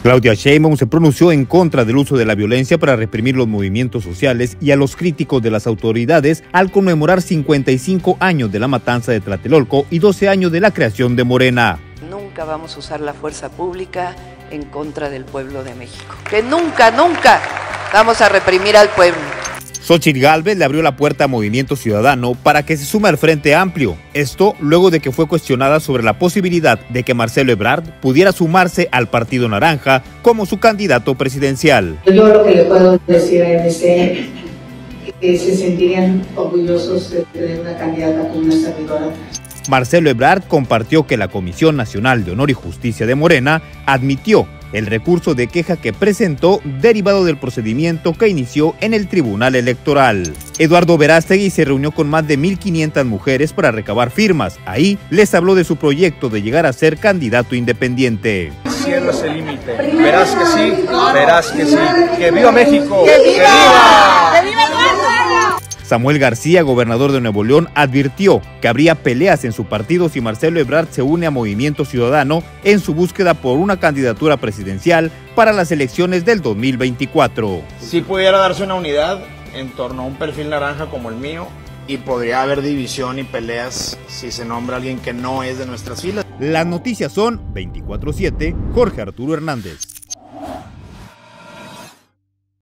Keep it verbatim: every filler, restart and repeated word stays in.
Claudia Sheinbaum se pronunció en contra del uso de la violencia para reprimir los movimientos sociales y a los críticos de las autoridades al conmemorar cincuenta y cinco años de la matanza de Tlatelolco y doce años de la creación de Morena. Nunca vamos a usar la fuerza pública en contra del pueblo de México. Que nunca, nunca vamos a reprimir al pueblo. Xóchitl Gálvez le abrió la puerta a Movimiento Ciudadano para que se sume al Frente Amplio. Esto luego de que fue cuestionada sobre la posibilidad de que Marcelo Ebrard pudiera sumarse al Partido Naranja como su candidato presidencial. Yo lo que le puedo decir a M C es que se sentirían orgullosos de tener una candidata como una servidora. Marcelo Ebrard compartió que la Comisión Nacional de Honor y Justicia de Morena admitió el recurso de queja que presentó derivado del procedimiento que inició en el Tribunal Electoral. Eduardo Verástegui se reunió con más de mil quinientas mujeres para recabar firmas. Ahí les habló de su proyecto de llegar a ser candidato independiente. El cielo es el límite. Verás que sí, verás que sí. ¡Que viva México! ¡Que viva! ¡Que viva Eduardo! Samuel García, gobernador de Nuevo León, advirtió que habría peleas en su partido si Marcelo Ebrard se une a Movimiento Ciudadano en su búsqueda por una candidatura presidencial para las elecciones del dos mil veinticuatro. Si pudiera darse una unidad en torno a un perfil naranja como el mío, y podría haber división y peleas si se nombra a alguien que no es de nuestras filas. Las noticias son veinticuatro siete, Jorge Arturo Hernández.